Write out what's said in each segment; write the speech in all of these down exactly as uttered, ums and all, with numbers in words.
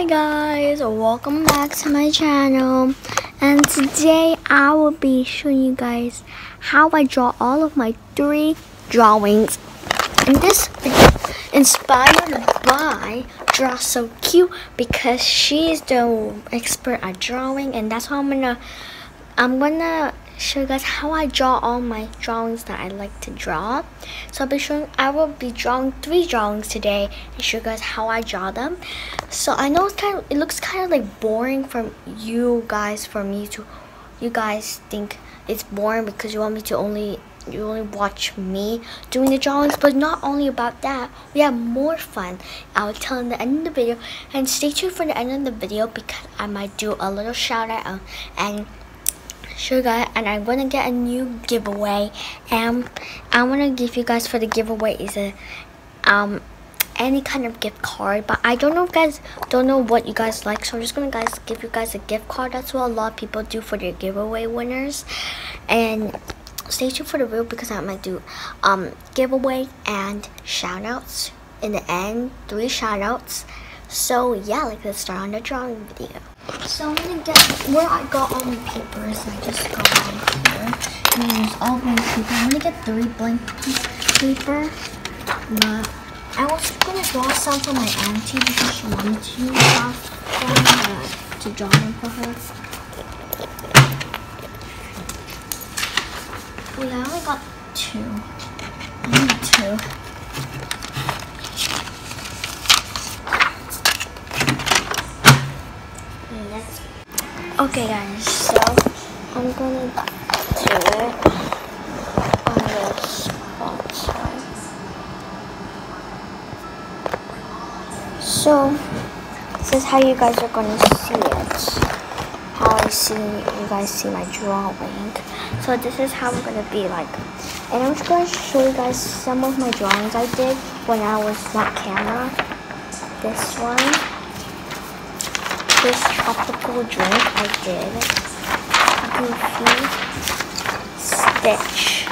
Hi guys, welcome back to my channel, and today I will be showing you guys how I draw all of my three drawings. And this video inspired by Draw So Cute because she's the expert at drawing, and that's how I'm gonna I'm gonna show you guys how I draw all my drawings that I like to draw. So I'll be showing I will be drawing three drawings today and show you guys how I draw them. So I know it's kind of it looks kind of like boring for you guys for me to you guys think it's boring because you want me to only you only watch me doing the drawings, but not only about that, we have more fun. I will tell in the end of the video, and stay tuned for the end of the video because I might do a little shout out and show you guys, and I'm gonna get a new giveaway, and I want to give you guys for the giveaway is a um any kind of gift card, but I don't know if you guys don't know what you guys like, so I'm just gonna guys give you guys a gift card. That's what a lot of people do for their giveaway winners. And stay tuned for the video because I might do um giveaway and shout outs in the end, three shout outs. So yeah, like let's start on the drawing video. So I'm gonna get where I got all my papers. I just got one here. I'm gonna use all blank paper. I'm gonna get three blank piece paper. But I was gonna draw some for my auntie because she wanted to draw for her, to draw them for her. Wait, I only got two. I need two. Okay guys, so I'm gonna do it on this spot side. So this is how you guys are gonna see it. How I see you guys see my drawing. So this is how I'm gonna be like. And I'm just gonna show you guys some of my drawings I did when I was not camera. This one. This tropical drink I did. Goofy, Stitch,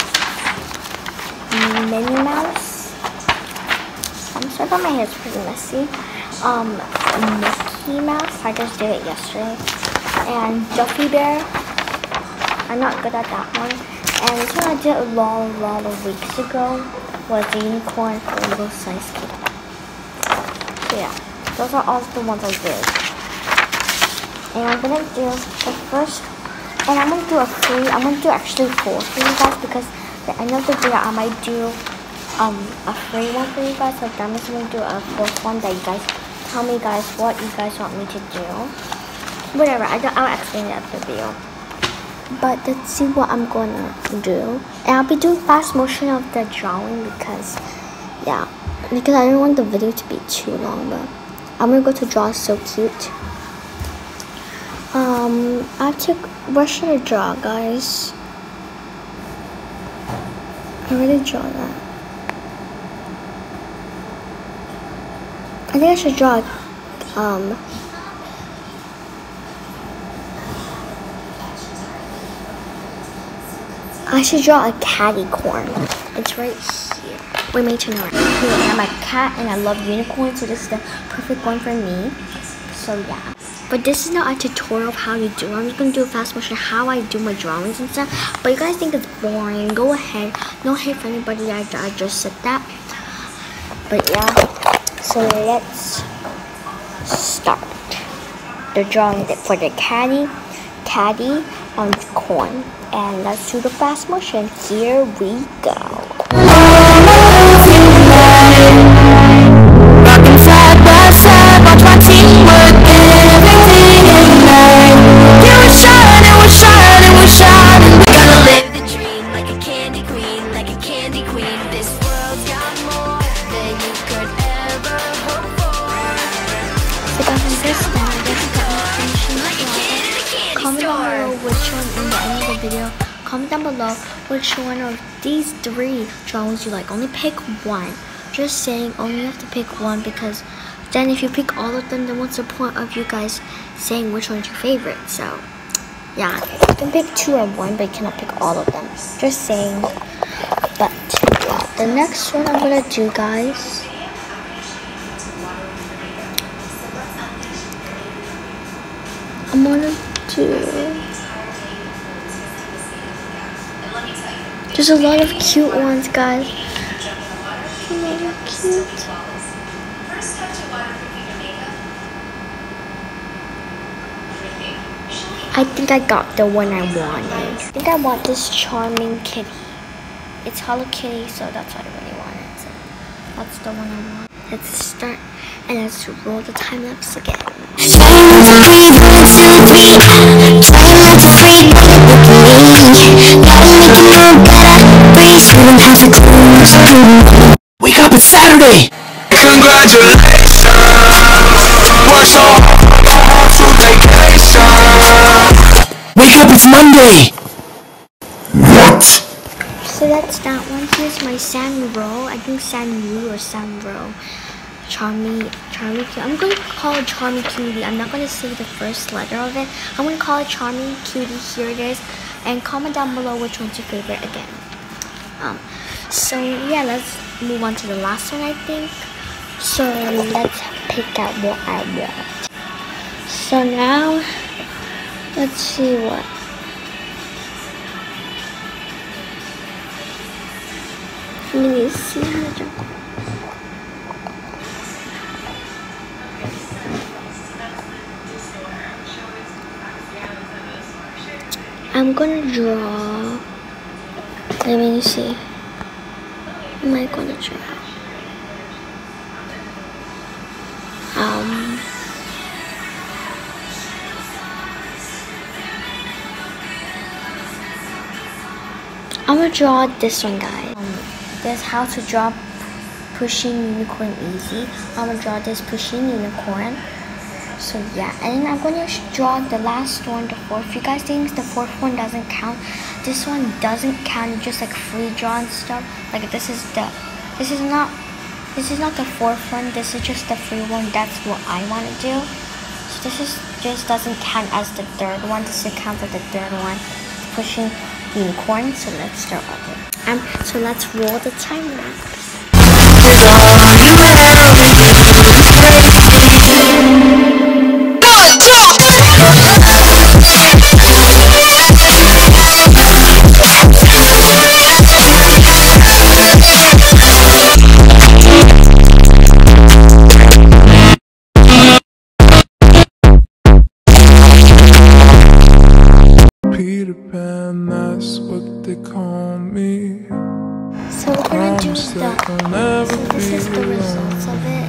Minnie Mouse. I'm sorry that my hair is pretty messy. Um, Mickey Mouse. I just did it yesterday. And Duffy Bear. I'm not good at that one. And this one I did a lot, a lot of weeks ago was the unicorn for little size kid. So yeah, those are all the ones I did. And I'm gonna do the first, and I'm gonna do a free, I'm gonna do actually four for you guys because at the end of the video I might do um a free one for you guys. Like I'm just gonna do a fourth one that you guys tell me guys what you guys want me to do. Whatever, I don't, I'll explain it at the video. But let's see what I'm gonna do. And I'll be doing fast motion of the drawing because, yeah, because I don't want the video to be too long. But I'm gonna go to Draw So Cute. Um, I took, where should I draw, guys? I already draw that. I think I should draw, um, I should draw a catty corn. It's right here. Wait, my turn on. Here, I'm a cat and I love unicorns, so this is the perfect one for me. So yeah. But this is not a tutorial of how you do it. I'm just going to do a fast motion how I do my drawings and stuff. But you guys think it's boring, go ahead. No hate for anybody, I, I just said that. But yeah, so let's start the drawing for the caddy, caddy on the corn. And let's do the fast motion. Here we go. Comment down below which one in the end of the video. Comment down below which one of these three drawings you like. Only pick one. Just saying, only have to pick one because then if you pick all of them, then what's the point of you guys saying which one's your favorite? So yeah, you can pick two or one, but you cannot pick all of them. Just saying. But yeah, the next one I'm gonna do, guys. I'm gonna do. There's a lot of cute ones, guys. A lot of cute. I think I got the one I wanted. I think I want this charming kitty. It's Hello Kitty, so that's what I really wanted. So that's the one I want. Let's start and let's roll the time lapse again. Wake up, it's Saturday! Congratulations! We're so hard to vacation. Wake up, it's Monday! What? So that's that one. Here's my Sanro. I think Sanru or Sanro. Charmy, Charmy Cutie. I'm going to call it Charmy Cutie. I'm not going to say the first letter of it. I'm going to call it Charmy Cutie. Here it is. And comment down below which one's your favorite again. Um, so yeah, let's move on to the last one, I think. So let's pick out what I want. So now, let's see what. Let me see how to draw. I'm gonna draw. Let me see. What am I gonna draw? Um. I'm gonna draw this one, guys. Um, this how to draw pushing unicorn easy. I'm gonna draw this pushing unicorn. So yeah, and then I'm going to draw the last one, the fourth. If you guys think the fourth one doesn't count, this one doesn't count. It's just like free draw and stuff. Like this is the, this is not, this is not the fourth one. This is just the free one. That's what I want to do. So this is just doesn't count as the third one. This is count as the third one. It's pushing unicorn. So let's start over. Um, so let's roll the time lapse. Peter Pan, that's what they call me. So we're gonna do the, so this is the results of it.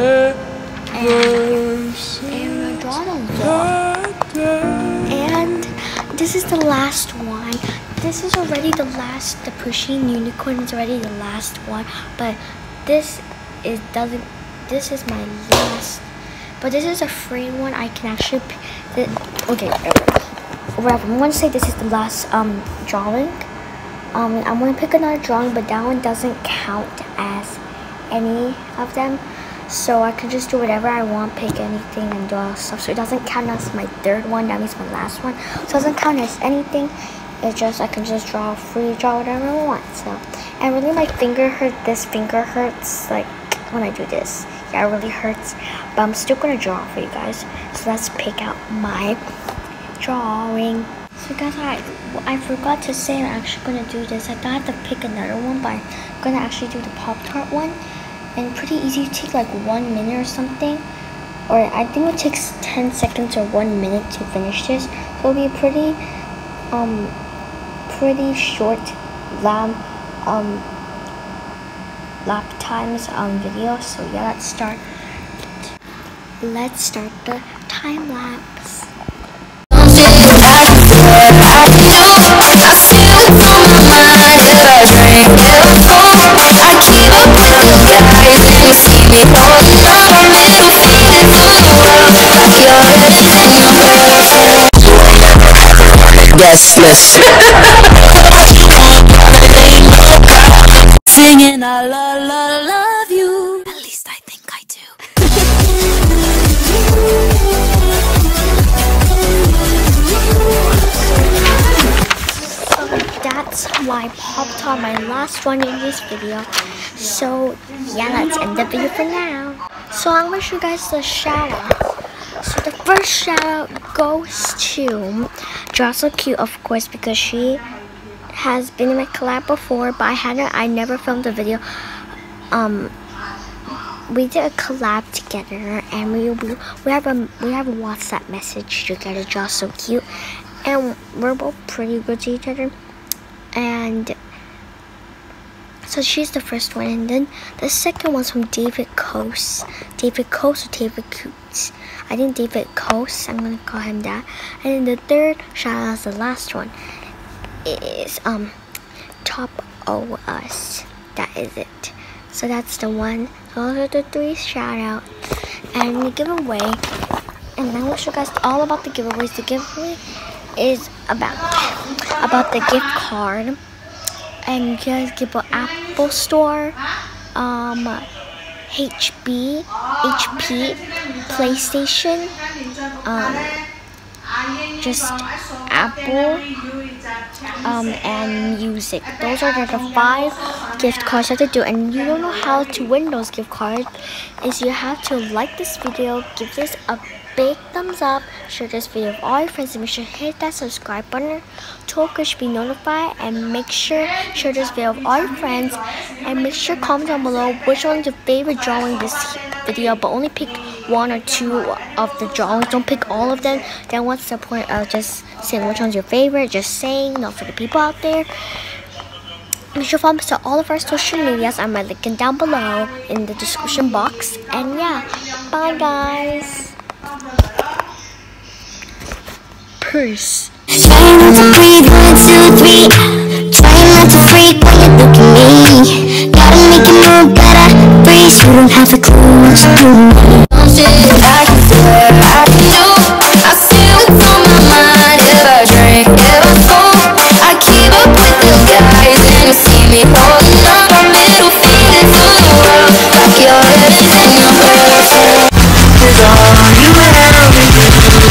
And, and we're drawing a lot. And this is the last one. This is already the last, the pushing unicorn is already the last one. But this is doesn't, this is my last. But this is a free one. I can actually, the, okay, whatever. I'm gonna say this is the last um drawing. Um, I'm gonna pick another drawing, but that one doesn't count as any of them. So I can just do whatever I want, pick anything and draw stuff. So it doesn't count as my third one. That means my last one. So it doesn't count as anything. It's just I can just draw free, draw whatever I want. So and really my finger hurt. This finger hurts like when I do this. Yeah, it really hurts. But I'm still gonna draw for you guys. So let's pick out my drawing. So guys, I I forgot to say I'm actually gonna do this. I thought I had to pick another one, but I'm gonna actually do the Pop-Tart one. And pretty easy. It takes like one minute or something, or I think it takes ten seconds or one minute to finish this. So it'll be a pretty um pretty short lab um lap times um video. So yeah, let's start. Let's start the time lapse. Guest list. Singing I love, love, love you. At least I think I do. That's my Pop-Tart, my last one in this video. So yeah, let's end the video for now. So I'm gonna show you guys the shower. So the first shout out goes to Jocelyn Cute, of course, because she has been in my collab before, but I hadn't. I never filmed a video. Um, we did a collab together, and we we, we have a we have a WhatsApp message together. Jocelyn Cute, and we're both pretty good to each other, and. So she's the first one, and then the second one's from David Coase. David Coase or David Coots. I think David Coase, I'm gonna call him that. And then the third shout out is the last one. Is um Top O Us. That is it. So that's the one. Those are the three shout outs. And the giveaway. And I will show you guys all about the giveaways. The giveaway is about about the gift card. And you guys give an Apple Store, um, H P, H P, PlayStation, um, just Apple, um, and music. Those are the five gift cards you have to do. And you don't know how to win those gift cards. Is you have to like this video, give this a big thumbs up, share this video with all your friends, and make sure to hit that subscribe button to of course be notified, and make sure share this video with all your friends, and make sure comment down below which one's your favorite drawing this video, but only pick one or two of the drawings. Don't pick all of them. Then what's the point of just saying which one's your favorite? Just saying, not for the people out there. Make sure to follow us on all of our social medias. I'm linking down below in the description box. And yeah, bye guys. Peace. Trying not to breathe, one, two, three. Trying not to freak when you look at me. Gotta make it move better, breathe. You don't have a clue what you're doing. Shit, I can swear I can do. I see what's on my mind. If I drink, if I smoke, I keep up with the guys, and you see me holding up my middle finger to the world, like your head is in your world. It's all you have me do.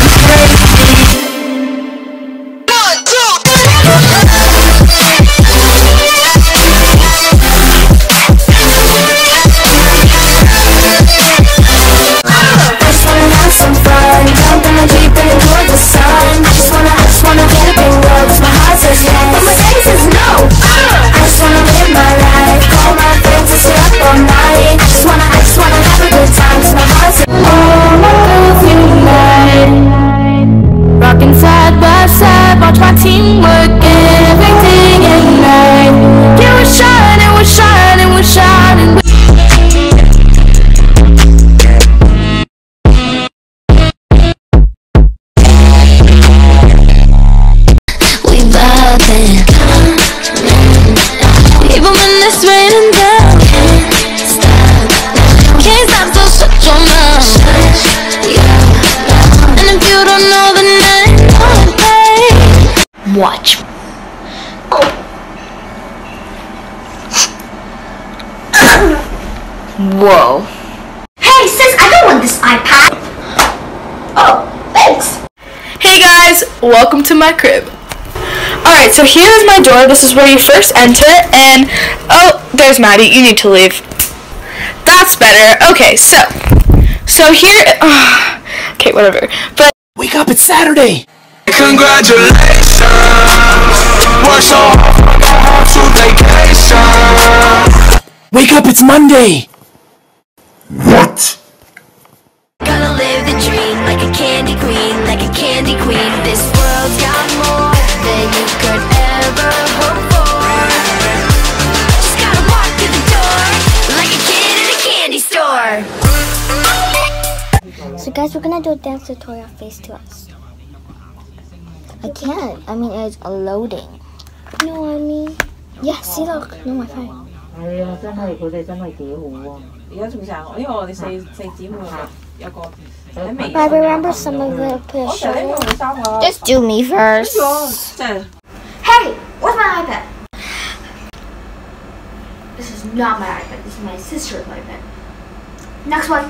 Side by side, watch my team work every day and night. Yeah, we're shining, we're shining, we're shining. We vibing, even when it's raining down. Can't stop, so shut your mouth. And if you don't know the name, watch. Whoa. Hey sis, I don't want this iPad. Oh, thanks. Hey guys, welcome to my crib. Alright, so here's my door. This is where you first enter, and oh, there's Maddie. You need to leave. That's better. Okay, so so here uh, okay, whatever. But wake up, it's Saturday. Congratulations. Work so hard to vacation. Wake up, it's Monday. What? Gonna live the dream like a candy queen, like a candy queen. This world's got more than you could ever hope for. Just gotta walk through the door like a kid in a candy store. So guys, we're gonna do a dance tutorial face to us. I can't. I mean, it's loading. You know what I mean? Yeah, see, look. No, my phone. 係啊，真係佢哋真係幾好喎！ 而家仲成，因為我哋四四姊妹有個喺微。 I remember some of the pictures. 我三個。 Just do me first. 即係。 Hey, where's my iPad? This is not my iPad. This is my sister's iPad. Next one.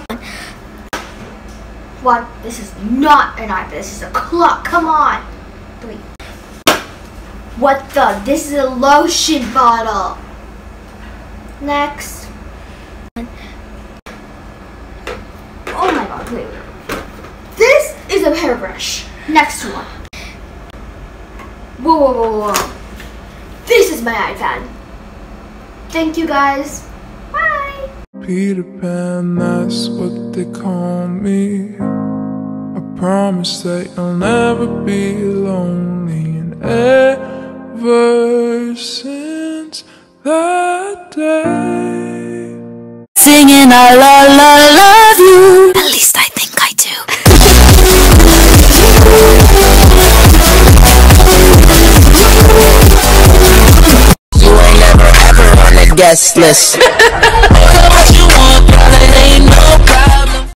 What? This is not an iPad. This is a clock. Come on. Three. What the? This is a lotion bottle. Next. Oh my god, wait, wait. This the hairbrush. Next one. Whoa, whoa, whoa, whoa. This is my iPad. Thank you guys. Bye. Peter Pan, that's what they call me. I promise that you'll never be lonely. And ever since that day, Singing I love, love, love you. At least I think I do. You ain't never ever on the guest list.